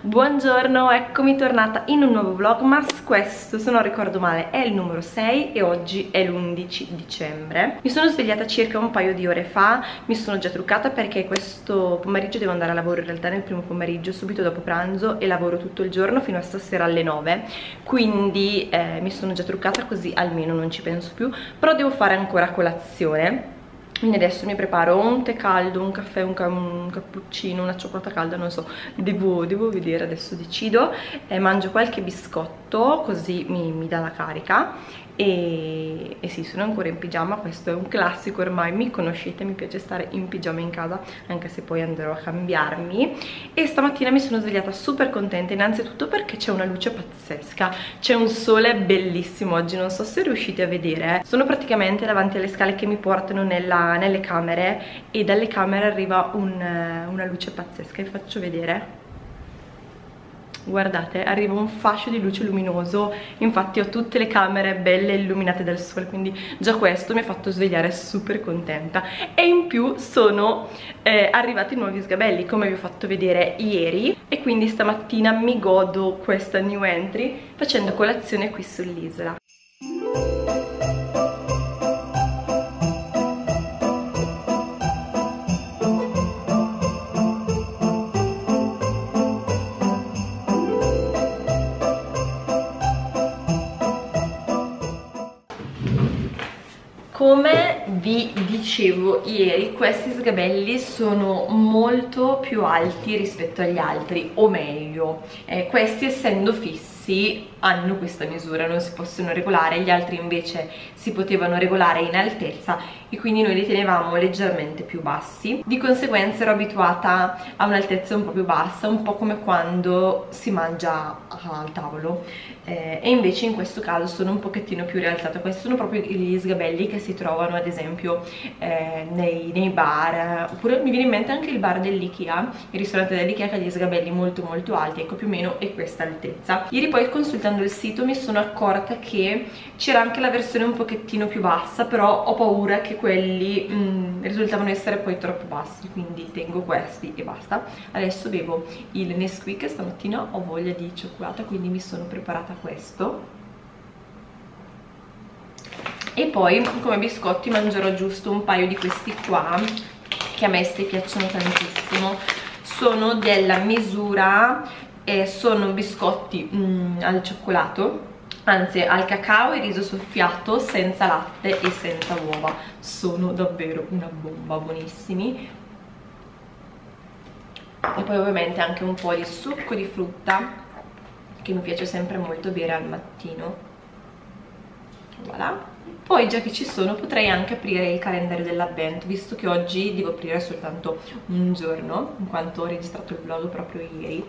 Buongiorno, eccomi tornata in un nuovo vlogmas. Questo, se non ricordo male, è il numero 6 e oggi è l'11 dicembre. Mi sono svegliata circa un paio di ore fa, mi sono già truccata perché questo pomeriggio devo andare a lavoro, in realtà nel primo pomeriggio, subito dopo pranzo, e lavoro tutto il giorno fino a stasera alle 9, quindi mi sono già truccata così almeno non ci penso più, però devo fare ancora colazione. Quindi adesso mi preparo un tè caldo, un caffè, un cappuccino, una cioccolata calda, non so, devo vedere, adesso decido. Mangio qualche biscotto così mi dà la carica e sì, sono ancora in pigiama. Questo è un classico, ormai mi conoscete, mi piace stare in pigiama in casa, anche se poi andrò a cambiarmi. E stamattina mi sono svegliata super contenta, innanzitutto perché c'è una luce pazzesca, c'è un sole bellissimo oggi, non so se riuscite a vedere. Sono praticamente davanti alle scale che mi portano nelle camere, e dalle camere arriva una luce pazzesca. Vi faccio vedere, guardate, arriva un fascio di luce luminoso, infatti ho tutte le camere belle illuminate dal sole, quindi già questo mi ha fatto svegliare super contenta. E in più sono arrivati nuovi sgabelli, come vi ho fatto vedere ieri, e quindi stamattina mi godo questa new entry facendo colazione qui sull'isola. Come vi dicevo ieri, questi sgabelli sono molto più alti rispetto agli altri, o meglio, questi essendo fissi hanno questa misura, non si possono regolare, gli altri invece si potevano regolare in altezza e quindi noi li tenevamo leggermente più bassi. Di conseguenza ero abituata a un'altezza un po' più bassa, un po' come quando si mangia al tavolo, e invece in questo caso sono un pochettino più rialzata. Questi sono proprio gli sgabelli che si trovano ad esempio nei bar, oppure mi viene in mente anche il bar dell'Ikea, il ristorante dell'Ikea, che ha gli sgabelli molto molto alti, ecco più o meno è questa altezza. Ieri poi, consultando il sito, mi sono accorta che c'era anche la versione un pochettino più bassa, però ho paura che quelli risultavano essere poi troppo bassi, quindi tengo questi e basta. Adesso bevo il Nesquik, stamattina ho voglia di cioccolata, quindi mi sono preparata questo. E poi come biscotti mangerò giusto un paio di questi qua, che a me piacciono tantissimo. Sono della misura, sono biscotti al cioccolato, anzi al cacao e riso soffiato, senza latte e senza uova. Sono davvero una bomba, buonissimi. E poi ovviamente anche un po' di succo di frutta, che mi piace sempre molto bere al mattino. Voilà. Poi, già che ci sono, potrei anche aprire il calendario dell'avvento, visto che oggi devo aprire soltanto un giorno, in quanto ho registrato il vlog proprio ieri.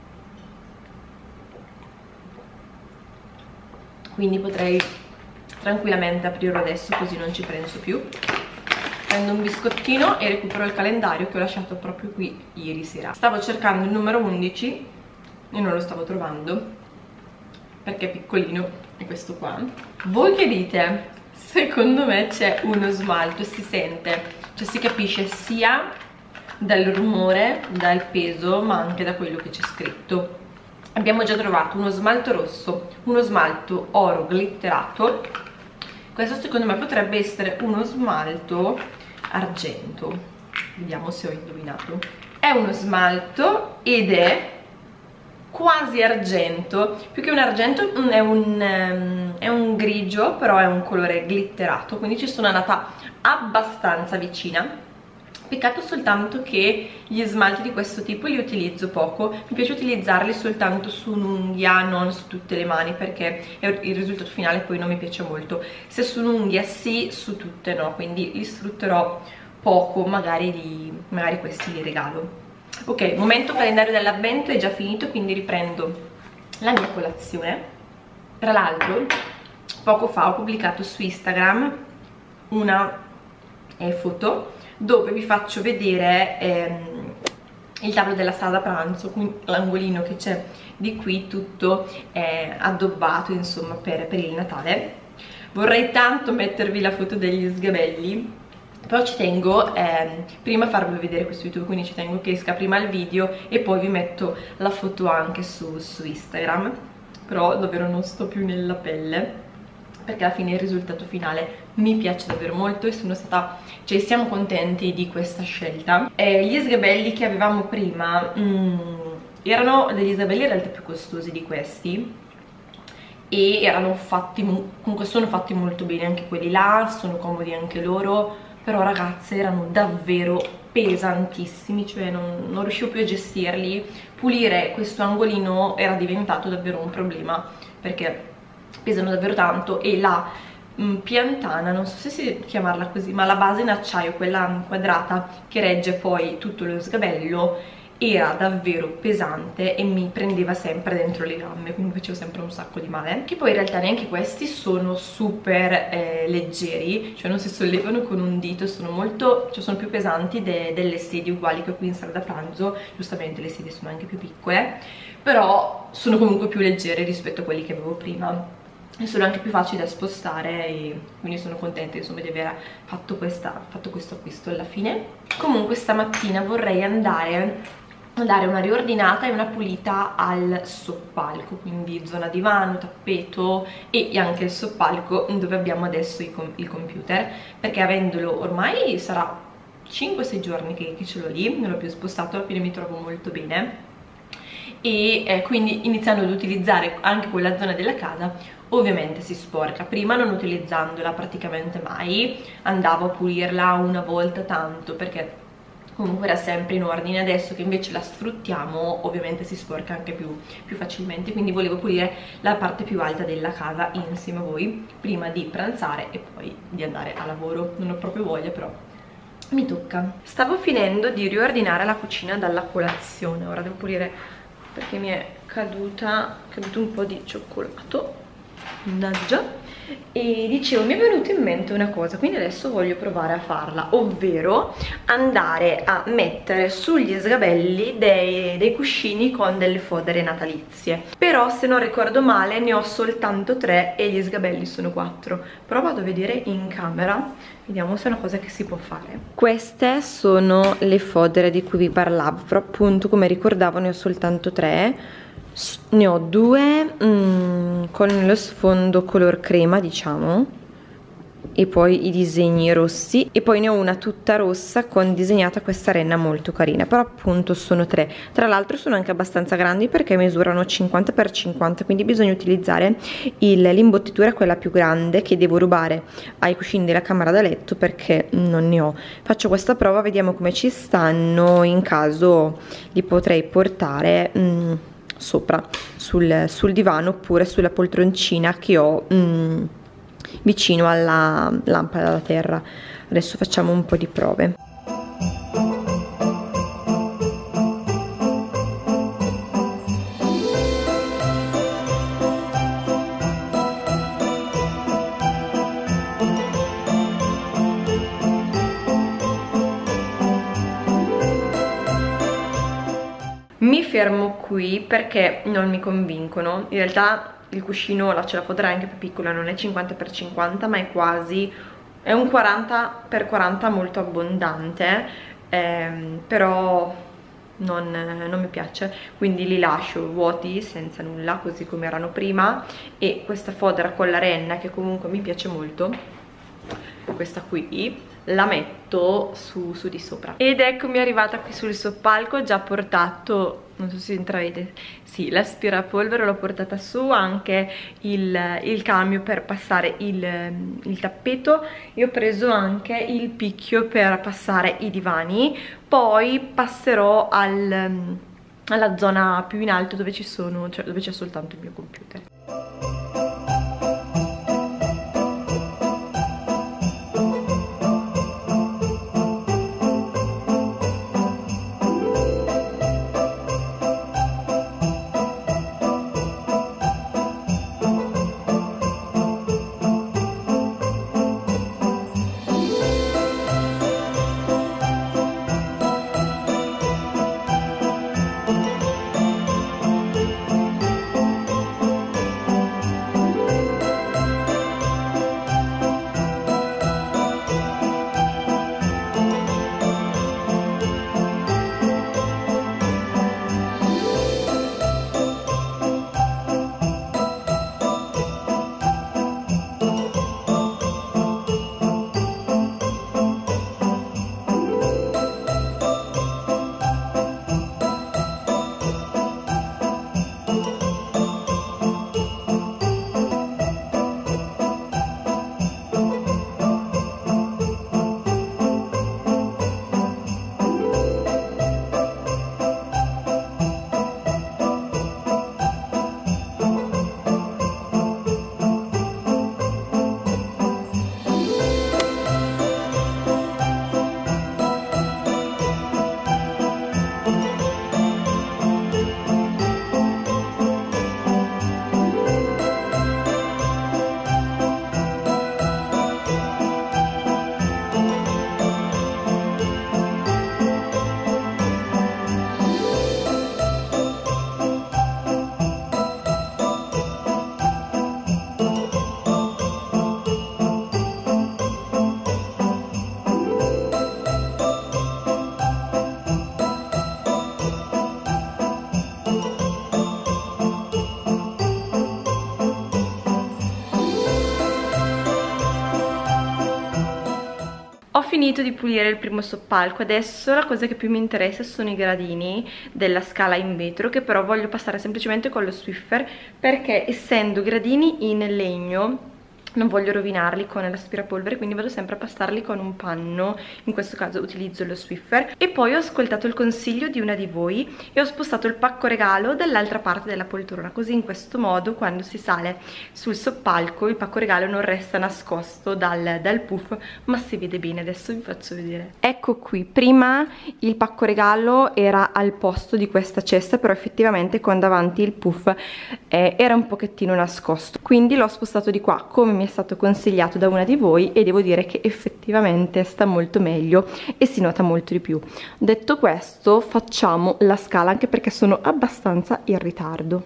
Quindi potrei tranquillamente aprirlo adesso, così non ci penso più. Prendo un biscottino e recupero il calendario che ho lasciato proprio qui ieri sera. Stavo cercando il numero 11 e non lo stavo trovando, perché è piccolino, è questo qua. Voi che dite? Secondo me c'è uno smalto, si sente, cioè si capisce sia dal rumore, dal peso, ma anche da quello che c'è scritto. Abbiamo già trovato uno smalto rosso, uno smalto oro glitterato. Questo secondo me potrebbe essere uno smalto argento. Vediamo se ho indovinato. È uno smalto ed è quasi argento, più che un argento è un grigio, però è un colore glitterato, quindi ci sono andata abbastanza vicina. Peccato soltanto che gli smalti di questo tipo li utilizzo poco, mi piace utilizzarli soltanto su un'unghia, non su tutte le mani, perché il risultato finale poi non mi piace molto. Se su un'unghia sì, su tutte no, quindi li sfrutterò poco, magari questi li regalo. Ok, momento calendario dell'avvento è già finito, quindi riprendo la mia colazione. Tra l'altro poco fa ho pubblicato su Instagram una foto dove vi faccio vedere il tavolo della sala da pranzo, l'angolino che c'è di qui tutto addobbato, insomma, per il Natale. Vorrei tanto mettervi la foto degli sgabelli, Però ci tengo prima a farvi vedere questo YouTube, quindi ci tengo che esca prima il video e poi vi metto la foto anche su Instagram. Però davvero non sto più nella pelle, perché alla fine il risultato finale mi piace davvero molto e siamo contenti di questa scelta. Gli sgabelli che avevamo prima erano degli sgabelli in realtà più costosi di questi e erano fatti, comunque sono fatti molto bene anche quelli là, sono comodi anche loro, però ragazze erano davvero pesantissimi, cioè non riuscivo più a gestirli. Pulire questo angolino era diventato davvero un problema, perché pesano davvero tanto e la piantana, non so se si chiamarla così, ma la base in acciaio, quella quadrata che regge poi tutto lo sgabello, era davvero pesante e mi prendeva sempre dentro le gambe, quindi mi facevo sempre un sacco di male. Che poi in realtà neanche questi sono super leggeri, cioè non si sollevano con un dito, sono più pesanti delle sedie uguali che ho qui in sala da pranzo. Giustamente le sedie sono anche più piccole, però sono comunque più leggere rispetto a quelli che avevo prima e sono anche più facili da spostare, e quindi sono contenta insomma di aver fatto questo acquisto alla fine. Comunque stamattina vorrei andare a dare una riordinata e una pulita al soppalco, quindi zona divano, tappeto e anche il soppalco dove abbiamo adesso il computer, perché avendolo ormai sarà 5-6 giorni che ce l'ho lì, non l'ho più spostato, alla fine mi trovo molto bene e quindi iniziando ad utilizzare anche quella zona della casa ovviamente si sporca. Prima non utilizzandola praticamente mai, andavo a pulirla una volta tanto perché comunque era sempre in ordine. Adesso che invece la sfruttiamo ovviamente si sporca anche più facilmente, quindi volevo pulire la parte più alta della casa insieme a voi prima di pranzare e poi di andare a lavoro. Non ho proprio voglia, però mi tocca. Stavo finendo di riordinare la cucina dalla colazione, ora devo pulire perché mi è caduto un po' di cioccolato, mannaggia. E dicevo, mi è venuta in mente una cosa, quindi adesso voglio provare a farla, ovvero andare a mettere sugli sgabelli dei cuscini con delle fodere natalizie. Però se non ricordo male ne ho soltanto 3 e gli sgabelli sono 4, però vado a vedere in camera, vediamo se è una cosa che si può fare. Queste sono le fodere di cui vi parlavo, però appunto come ricordavo ne ho soltanto 3. Ne ho 2 con lo sfondo color crema, diciamo, e poi i disegni rossi, e poi ne ho una tutta rossa con disegnata questa renna molto carina, però appunto sono 3. Tra l'altro sono anche abbastanza grandi perché misurano 50 x 50, quindi bisogna utilizzare l'imbottitura quella più grande che devo rubare ai cuscini della camera da letto perché non ne ho. Faccio questa prova, vediamo come ci stanno, in caso li potrei portare sopra sul divano oppure sulla poltroncina che ho vicino alla lampada da terra. Adesso facciamo un po' di prove. Mi fermo qui perché non mi convincono. In realtà il cuscino, c'è la fodera anche più piccola, non è 50 x 50 ma è un 40 x 40 molto abbondante, però non mi piace, quindi li lascio vuoti senza nulla così come erano prima. E questa fodera con la renna che comunque mi piace molto, questa qui, la metto su di sopra. Ed eccomi arrivata qui sul soppalco, ho già portato, non so se intravede, sì, l'aspirapolvere l'ho portata su, anche il cambio per passare il tappeto, e ho preso anche il picchio per passare i divani. Poi passerò alla zona più in alto dove c'è soltanto il mio computer. finito di pulire il primo soppalco. Adesso la cosa che più mi interessa sono i gradini della scala in vetro, che però voglio passare semplicemente con lo Swiffer, perché essendo gradini in legno non voglio rovinarli con l'aspirapolvere, quindi vado sempre a passarli con un panno. In questo caso utilizzo lo Swiffer. E poi ho ascoltato il consiglio di una di voi e ho spostato il pacco regalo dall'altra parte della poltrona, così in questo modo quando si sale sul soppalco il pacco regalo non resta nascosto dal puff, ma si vede bene. Adesso vi faccio vedere. Ecco qui, prima il pacco regalo era al posto di questa cesta, però effettivamente con davanti il puff era un pochettino nascosto, quindi l'ho spostato di qua come mi è stato consigliato da una di voi, e devo dire che effettivamente sta molto meglio e si nota molto di più. Detto questo, facciamo la scala, anche perché sono abbastanza in ritardo.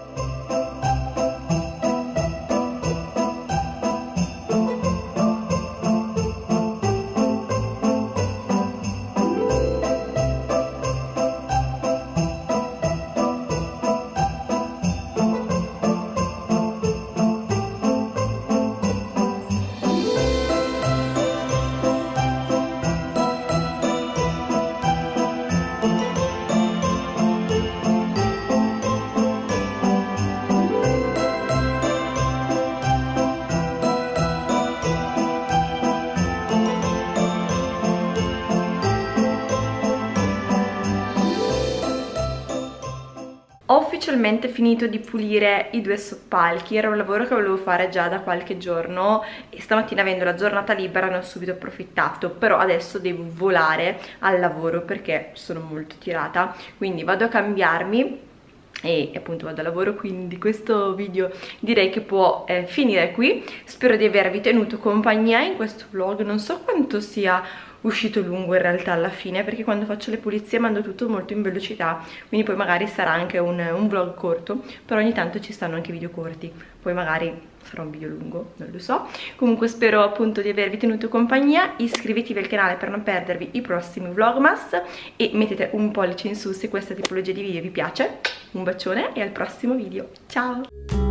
Ho ufficialmente finito di pulire i due soppalchi. Era un lavoro che volevo fare già da qualche giorno e stamattina, avendo la giornata libera, ne ho subito approfittato, però adesso devo volare al lavoro perché sono molto tirata, quindi vado a cambiarmi e appunto vado a lavoro, quindi questo video direi che può finire qui. Spero di avervi tenuto compagnia in questo vlog. Non so quanto sia uscito lungo in realtà alla fine, perché quando faccio le pulizie mando tutto molto in velocità, quindi poi magari sarà anche un vlog corto, però ogni tanto ci stanno anche video corti, poi magari sarà un video lungo, non lo so. Comunque spero appunto di avervi tenuto compagnia. Iscrivetevi al canale per non perdervi i prossimi vlogmas e mettete un pollice in su se questa tipologia di video vi piace. Un bacione e al prossimo video, ciao!